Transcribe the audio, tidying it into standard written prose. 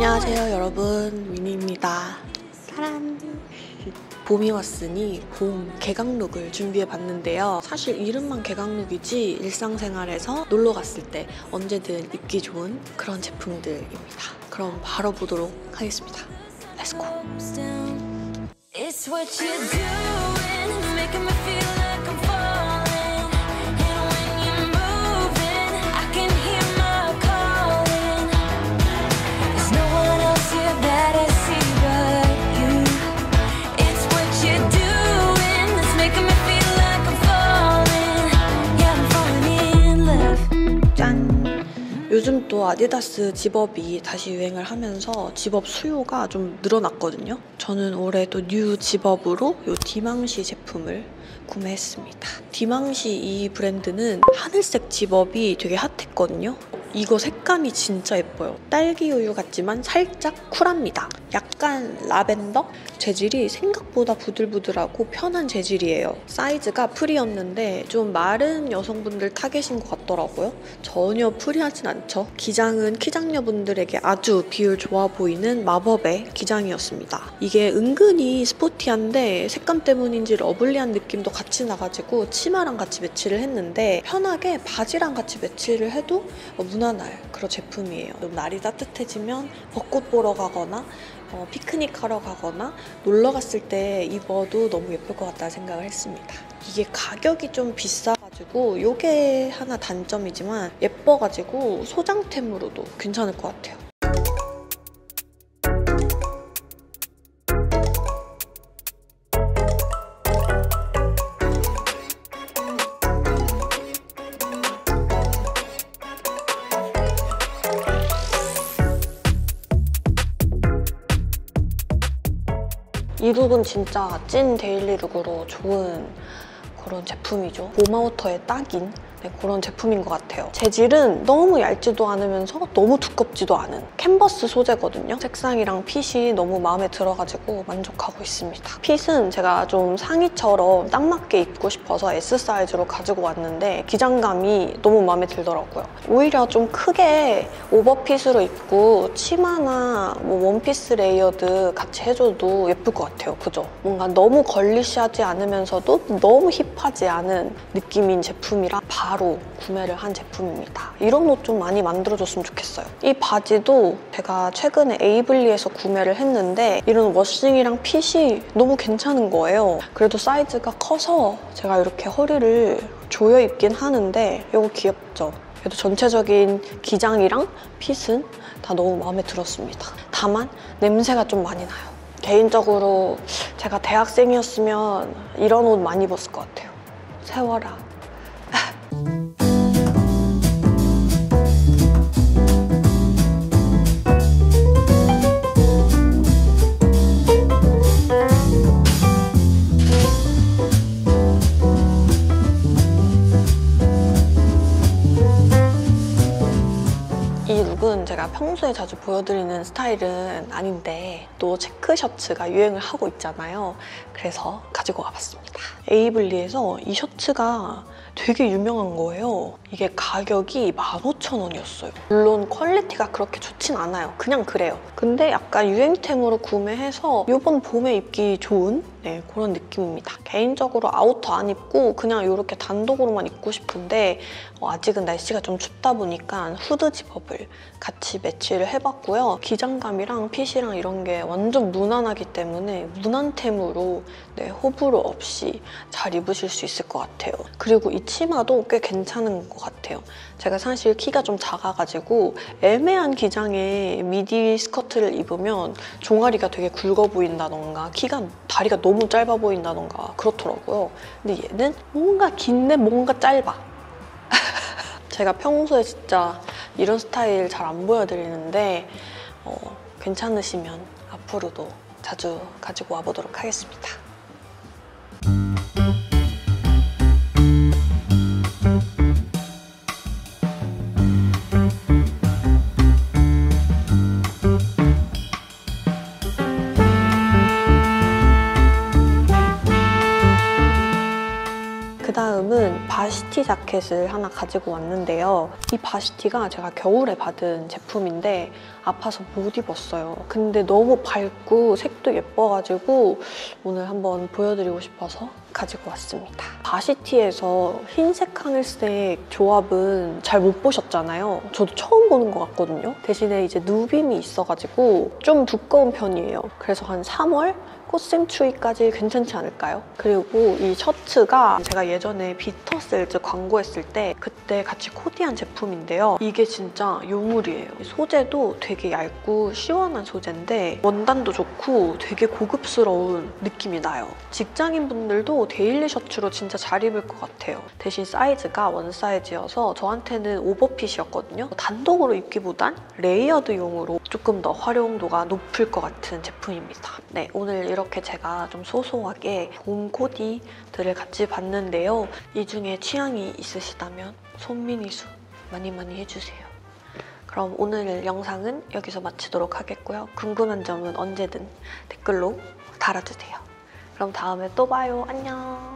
안녕하세요 여러분, 위니입니다. 사랑. 봄이 왔으니 봄 개강룩을 준비해봤는데요. 사실 이름만 개강룩이지 일상생활에서 놀러 갔을 때 언제든 입기 좋은 그런 제품들입니다. 그럼 바로 보도록 하겠습니다. 렛츠고! It's what you're doing, it's making me feel like I'm falling. And when you're moving, I can hear my calling. There's no one else here that I see but you. It's what you're doing, it's making me feel like I'm falling. Yeah, I'm falling in love. 짠! 요즘 또 아디다스 집업이 다시 유행을 하면서 집업 수요가 좀 늘어났거든요. 저는 올해 또 뉴 집업으로 이 디망시 제품을 구매했습니다. 디망시 이 브랜드는 하늘색 집업이 되게 핫했거든요. 이거 색감이 진짜 예뻐요. 딸기 우유 같지만 살짝 쿨합니다. 약간 라벤더? 재질이 생각보다 부들부들하고 편한 재질이에요. 사이즈가 프리였는데 좀 마른 여성분들 타겟인 것 같더라고요. 전혀 프리하진 않죠. 기장은 키장녀분들에게 아주 비율 좋아 보이는 마법의 기장이었습니다. 이게 은근히 스포티한데 색감 때문인지 러블리한 느낌도 같이 나가지고 치마랑 같이 매치를 했는데 편하게 바지랑 같이 매치를 해도 무난할 그런 제품이에요. 좀 날이 따뜻해지면 벚꽃 보러 가거나 피크닉 하러 가거나 놀러 갔을 때 입어도 너무 예쁠 것 같다는 생각을 했습니다. 이게 가격이 좀 비싸가지고 이게 하나 단점이지만 예뻐가지고 소장템으로도 괜찮을 것 같아요. 이 룩은 진짜 찐 데일리 룩으로 좋은 그런 제품이죠. 봄아우터에 딱인 그런 제품인 것 같아요. 재질은 너무 얇지도 않으면서 너무 두껍지도 않은 캔버스 소재거든요. 색상이랑 핏이 너무 마음에 들어가지고 만족하고 있습니다. 핏은 제가 좀 상의처럼 딱 맞게 입고 싶어서 S 사이즈로 가지고 왔는데 기장감이 너무 마음에 들더라고요. 오히려 좀 크게 오버핏으로 입고 치마나 뭐 원피스 레이어드 같이 해줘도 예쁠 것 같아요. 그죠? 뭔가 너무 걸리시하지 않으면서도 너무 힙하지 않은 느낌인 제품이라 바로 구매를 한 제품입니다. 이런 옷 좀 많이 만들어줬으면 좋겠어요. 이 바지도 제가 최근에 에이블리에서 구매를 했는데 이런 워싱이랑 핏이 너무 괜찮은 거예요. 그래도 사이즈가 커서 제가 이렇게 허리를 조여 입긴 하는데 이거 귀엽죠? 그래도 전체적인 기장이랑 핏은 다 너무 마음에 들었습니다. 다만 냄새가 좀 많이 나요. 개인적으로 제가 대학생이었으면 이런 옷 많이 입었을 것 같아요. 세워라. 이 룩은 제가 평소에 자주 보여드리는 스타일은 아닌데 또 체크 셔츠가 유행을 하고 있잖아요. 그래서 가지고 와봤습니다. 에이블리에서 이 셔츠가 되게 유명한 거예요. 이게 가격이 15,000원이었어요. 물론 퀄리티가 그렇게 좋진 않아요. 그냥 그래요. 근데 약간 유행템으로 구매해서 이번 봄에 입기 좋은 그런 느낌입니다. 개인적으로 아우터 안 입고 그냥 이렇게 단독으로만 입고 싶은데 아직은 날씨가 좀 춥다 보니까 후드 집업을 같이 매치를 해봤고요. 기장감이랑 핏이랑 이런 게 완전 무난하기 때문에 무난템으로 호불호 없이 잘 입으실 수 있을 것 같아요. 그리고 이 치마도 꽤 괜찮은 것 같아요. 제가 사실 키가 좀 작아가지고 애매한 기장의 미디 스커트를 입으면 종아리가 되게 굵어 보인다던가 다리가 너무 짧아 보인다던가 그렇더라고요. 근데 얘는 뭔가 긴데 뭔가 짧아. 제가 평소에 진짜 이런 스타일 잘 안 보여드리는데 괜찮으시면 앞으로도 자주 가지고 와보도록 하겠습니다. 다음은 바시티 바시티 자켓을 하나 가지고 왔는데요. 이 바시티가 제가 겨울에 받은 제품인데 아파서 못 입었어요. 근데 너무 밝고 색도 예뻐가지고 오늘 한번 보여드리고 싶어서 가지고 왔습니다. 바시티에서 흰색 하늘색 조합은 잘 못 보셨잖아요. 저도 처음 보는 것 같거든요. 대신에 이제 누빔이 있어가지고 좀 두꺼운 편이에요. 그래서 한 3월 꽃샘추위까지 괜찮지 않을까요? 그리고 이 셔츠가 제가 예전에 비터셀즈 광고했을 때 그때 같이 코디한 제품인데요. 이게 진짜 요물이에요. 소재도 되게 얇고 시원한 소재인데 원단도 좋고 되게 고급스러운 느낌이 나요. 직장인분들도 데일리 셔츠로 진짜 잘 입을 것 같아요. 대신 사이즈가 원 사이즈여서 저한테는 오버핏이었거든요. 단독으로 입기보단 레이어드용으로 조금 더 활용도가 높을 것 같은 제품입니다. 네, 오늘 이렇게 제가 좀 소소하게 봄 코디들을 같이 봤는데요. 이 중에 취향이 있으시다면 손미니수 많이 해주세요. 그럼 오늘 영상은 여기서 마치도록 하겠고요. 궁금한 점은 언제든 댓글로 달아주세요. 그럼 다음에 또 봐요. 안녕.